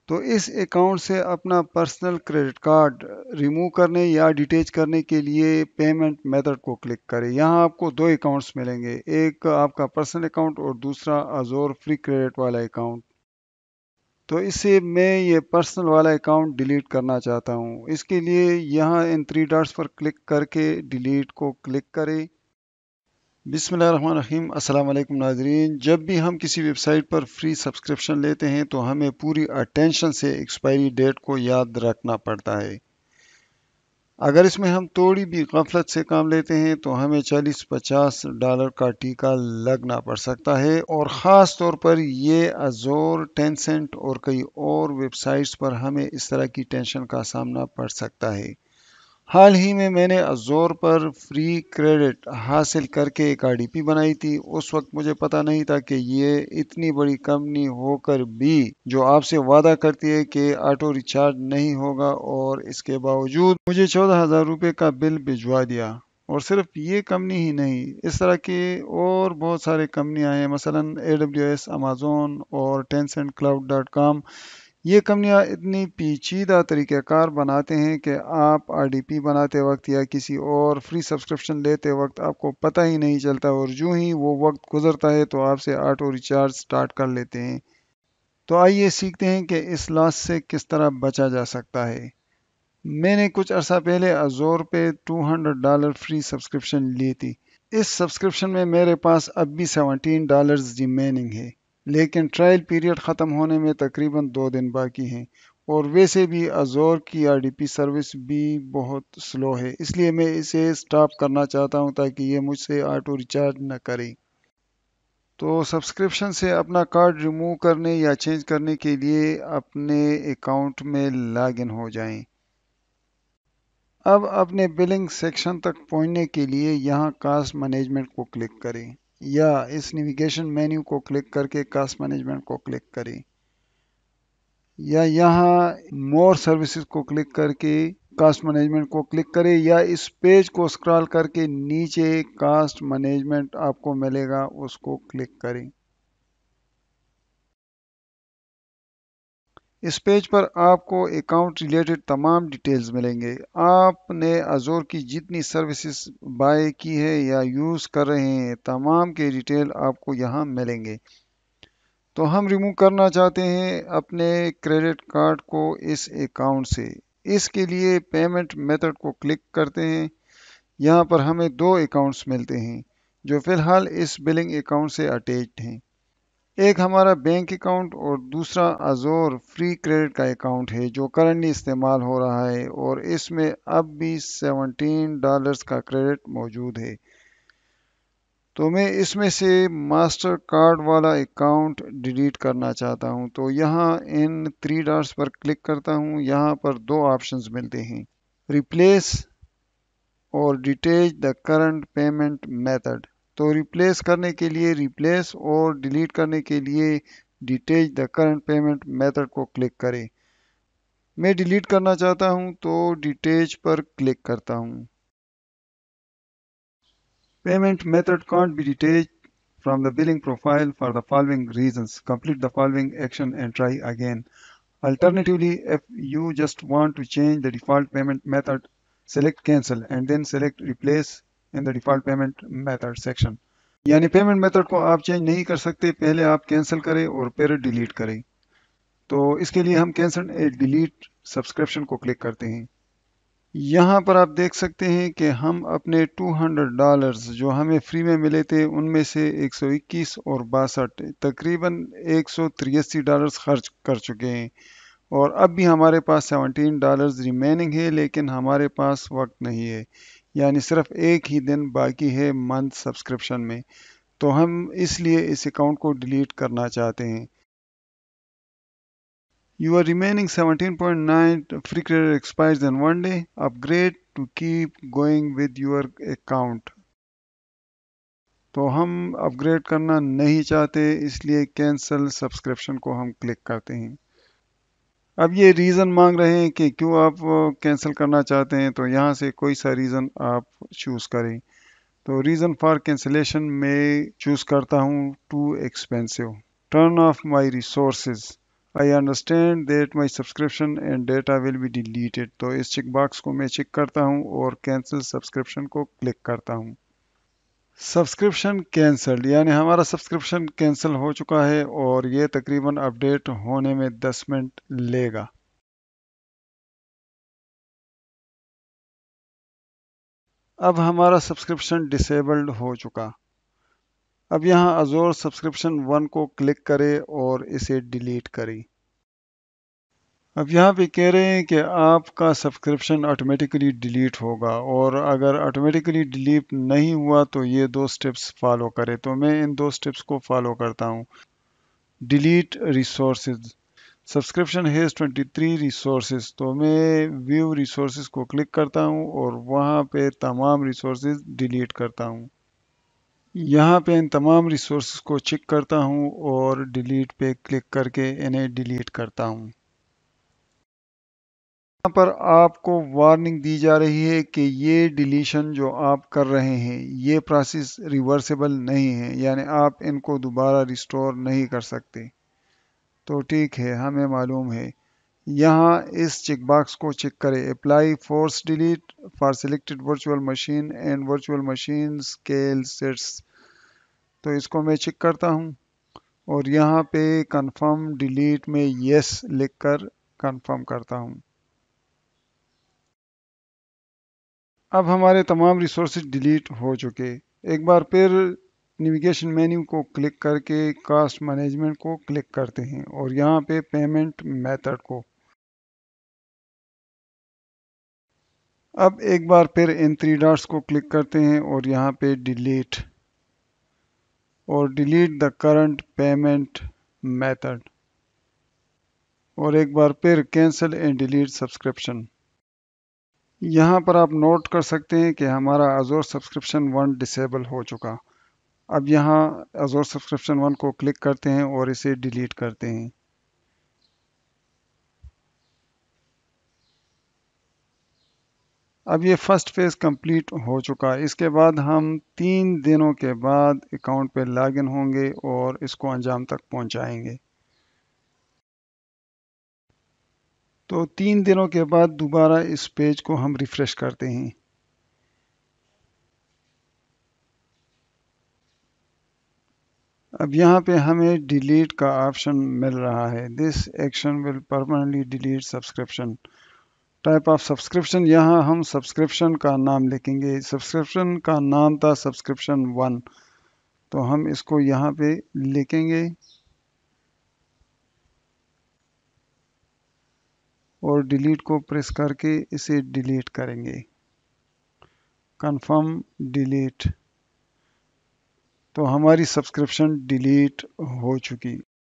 تو اس اکاؤنٹ سے اپنا پرسنل کریڈٹ کارڈ ریموو کرنے یا ڈیٹیچ کرنے کے لیے پیمنٹ میتھڈ کو کلک کریں۔ یہاں آپ کو دو اکاؤنٹس ملیں گے، ایک آپ کا پرسنل اکاؤنٹ اور دوسرا ازور فری کریڈٹ والا اکاؤنٹ۔ تو اس سے میں یہ پرسنل والا اکاؤنٹ ڈیلیٹ کرنا چاہتا ہوں۔ اس کے لیے یہاں ان 3 ڈاٹس پر کلک کر کے ڈیلیٹ کو کلک کریں۔ بسم اللہ الرحمن الرحیم۔ السلام علیکم ناظرین، جب بھی ہم کسی ویب سائٹ پر فری سبسکرپشن لیتے ہیں تو ہمیں پوری اٹینشن سے ایکسپائری ڈیٹ کو یاد رکھنا پڑتا ہے۔ اگر اس میں ہم تھوڑی بھی غفلت سے کام لیتے ہیں تو ہمیں $40-50 کا ٹیکہ لگنا پڑ سکتا ہے، اور خاص طور پر یہ ازور، ٹینسنٹ اور کئی اور ویب سائٹس پر ہمیں اس طرح کی ٹینشن کا سامنا پڑ سکتا ہے۔ حال ہی میں نے ازور پر فری کریڈٹ حاصل کر کے ایک آر ڈی پی بنائی تھی۔ اس وقت مجھے پتا نہیں تھا کہ یہ اتنی بڑی کمپنی ہو کر بھی جو آپ سے وعدہ کرتی ہے کہ آٹو ریچارج نہیں ہوگا، اور اس کے باوجود مجھے $14,000 کا بل بھجوا دیا۔ اور صرف یہ کمپنی ہی نہیں، اس طرح کے اور بہت سارے کمپنیاں ہیں، مثلا AWS، Amazon اور tencentcloud.com۔ یہ کمپنیاں اتنی پیچیدہ طریقہ کار بناتے ہیں کہ آپ آر ڈی پی بناتے وقت یا کسی اور فری سبسکرپشن لیتے وقت آپ کو پتہ ہی نہیں چلتا، اور جو ہی وہ وقت گزرتا ہے تو آپ سے آٹو ریچارج سٹارٹ کر لیتے ہیں۔ تو آئیے سیکھتے ہیں کہ اس لاس سے کس طرح بچا جا سکتا ہے۔ میں نے کچھ عرصہ پہلے ازور پہ $200 فری سبسکرپشن لی تھی۔ اس سبسکرپشن میں میرے پاس اب بھی $17 ریمیننگ ہے، لیکن ٹرائل پیریڈ ختم ہونے میں تقریباً 2 دن باقی ہیں، اور ویسے بھی ازور کی آر ڈی پی سروس بھی بہت سلو ہے، اس لیے میں اسے سٹاپ کرنا چاہتا ہوں تاکہ یہ مجھ سے آٹو ریچارج نہ کرے۔ تو سبسکرپشن سے اپنا کارڈ ریموو کرنے یا چینج کرنے کے لیے اپنے اکاؤنٹ میں لاگ ان ہو جائیں۔ اب اپنے بلنگ سیکشن تک پہنچنے کے لیے یہاں کاسٹ مینجمنٹ کو کلک کریں، یا اس نیویگیشن مینیو کو کلک کر کے کاسٹ مینجمنٹ کو کلک کریں، یا یہاں مور سروسز کو کلک کر کے کاسٹ مینجمنٹ کو کلک کریں، یا اس پیج کو اسکرال کر کے نیچے کاسٹ مینجمنٹ آپ کو ملے گا، اس کو کلک کریں۔ اس پیج پر آپ کو اکاؤنٹ ریلیٹڈ تمام ڈیٹیلز ملیں گے۔ آپ نے ازور کی جتنی سروسز بائی کی ہے یا یوز کر رہے ہیں، تمام کے ڈیٹیل آپ کو یہاں ملیں گے۔ تو ہم ریموو کرنا چاہتے ہیں اپنے کریڈٹ کارڈ کو اس اکاؤنٹ سے۔ اس کے لیے پیمنٹ میتھڈ کو کلک کرتے ہیں۔ یہاں پر ہمیں دو اکاؤنٹس ملتے ہیں جو فی الحال اس بلنگ اکاؤنٹ سے اٹیچڈ ہیں۔ ایک ہمارا بینک اکاؤنٹ اور دوسرا ازور فری کریڈٹ کا اکاؤنٹ ہے جو کرنٹلی استعمال ہو رہا ہے، اور اس میں اب بھی $17 کا کریڈٹ موجود ہے۔ تو میں اس میں سے ماسٹر کارڈ والا اکاؤنٹ ڈیلیٹ کرنا چاہتا ہوں، تو یہاں ان 3 ڈاٹس پر کلک کرتا ہوں۔ یہاں پر دو آپشنز ملتے ہیں، ریپلیس اور detach the current payment method. تو ریپلیس کرنے کے لیے ریپلیس اور ڈیلیٹ کرنے کے لیے detach the current payment method کو کلک کریں۔ میں ڈیلیٹ کرنا چاہتا ہوں تو ڈیٹیچ پر کلک کرتا ہوں۔ Payment method can't be detached from the billing profile for the following reasons. Complete the following action and try again. Alternatively, if you just want to change the default payment method, select cancel and then select replace in the default payment method section. یعنی payment method کو آپ change نہیں کر سکتے، پہلے آپ cancel کریں اور پھر ڈیلیٹ کریں۔ تو اس کے لیے ہم کینسل ڈیلیٹ سبسکرپشن کو کلک کرتے ہیں۔ یہاں پر آپ دیکھ سکتے ہیں کہ ہم اپنے $200 جو ہمیں فری میں ملے تھے ان میں سے 121 اور 62 تقریباً $183 خرچ کر چکے ہیں، اور اب بھی ہمارے پاس $17 ریمیننگ ہے، لیکن ہمارے پاس وقت نہیں ہے، یعنی صرف ایک ہی دن باقی ہے منتھ سبسکرپشن میں، تو ہم اس لیے اس اکاؤنٹ کو ڈیلیٹ کرنا چاہتے ہیں۔ Your remaining 17.9 free credit expires in 1 day. Upgrade to keep going with your account. تو ہم اپ گریڈ کرنا نہیں چاہتے، اس لیے کینسل سبسکرپشن کو ہم کلک کرتے ہیں۔ اب یہ ریزن مانگ رہے ہیں کہ کیوں آپ کینسل کرنا چاہتے ہیں، تو یہاں سے کوئی سا ریزن آپ چوز کریں۔ تو ریزن فار کینسلیشن میں چوز کرتا ہوں too expensive, turn off my resources, I understand that my subscription and data will be deleted. तो इस चेक बॉक्स को मैं चेक करता हूँ और कैंसिल सब्सक्रिप्शन को क्लिक करता हूँ। सब्सक्रिप्शन कैंसल्ड, यानी हमारा सब्सक्रिप्शन कैंसिल हो चुका है और ये तकरीबन अपडेट होने में 10 मिनट लेगा। अब हमारा सब्सक्रिप्शन डिसेबल्ड हो चुका। अब यहाँ अजोर सब्सक्रिप्शन 1 को क्लिक करें और इसे डिलीट करें। अब यहाँ पे कह रहे हैं कि आपका सब्सक्रिप्शन ऑटोमेटिकली डिलीट होगा, और अगर ऑटोमेटिकली डिलीट नहीं हुआ तो ये दो स्टेप्स फॉलो करें। तो मैं इन दो स्टेप्स को फॉलो करता हूँ। Delete resources, subscription has 23 resources. तो मैं व्यू रिसोर्सेज को क्लिक करता हूँ और वहाँ पे तमाम रिसोर्सेज डिलीट करता हूँ। यहाँ पे इन तमाम रिसोर्सेज को चेक करता हूँ और डिलीट पे क्लिक करके इन्हें डिलीट करता हूँ। यहाँ पर आपको वार्निंग दी जा रही है कि ये डिलीशन जो आप कर रहे हैं ये प्रोसेस रिवर्सेबल नहीं है, यानी आप इनको दोबारा रिस्टोर नहीं कर सकते। तो ठीक है, हमें मालूम है। यहाँ इस चेक बॉक्स को चेक करें, apply force delete for selected virtual machine and virtual machine scale sets. तो इसको मैं चेक करता हूँ और यहाँ पे कंफर्म डिलीट में यस लिखकर कंफर्म करता हूँ। अब हमारे तमाम रिसोर्सेज डिलीट हो चुके। एक बार फिर नेविगेशन मेन्यू को क्लिक करके कॉस्ट मैनेजमेंट को क्लिक करते हैं और यहाँ पे पेमेंट मेथड को। अब एक बार फिर इन थ्री डॉट्स को क्लिक करते हैं और यहाँ पे डिलीट और delete the current payment method, और एक बार फिर कैंसिल एंड डिलीट सब्सक्रिप्शन। यहाँ पर आप नोट कर सकते हैं कि हमारा अजोर सब्सक्रिप्शन 1 डिसेबल हो चुका। अब यहाँ अजोर सब्सक्रिप्शन 1 को क्लिक करते हैं और इसे डिलीट करते हैं। अब ये फर्स्ट फेज कंप्लीट हो चुका। इसके बाद हम 3 दिनों के बाद अकाउंट पे लॉगिन होंगे और इसको अंजाम तक पहुंचाएंगे। तो 3 दिनों के बाद दोबारा इस पेज को हम रिफ्रेश करते हैं। अब यहाँ पे हमें डिलीट का ऑप्शन मिल रहा है। This action will permanently delete subscription. Type of subscription, यहाँ हम सब्सक्रिप्शन का नाम लिखेंगे। सब्सक्रिप्शन का नाम था सब्सक्रिप्शन 1, तो हम इसको यहाँ पे लिखेंगे और डिलीट को प्रेस करके इसे डिलीट करेंगे। Confirm delete. तो हमारी सब्सक्रिप्शन डिलीट हो चुकी।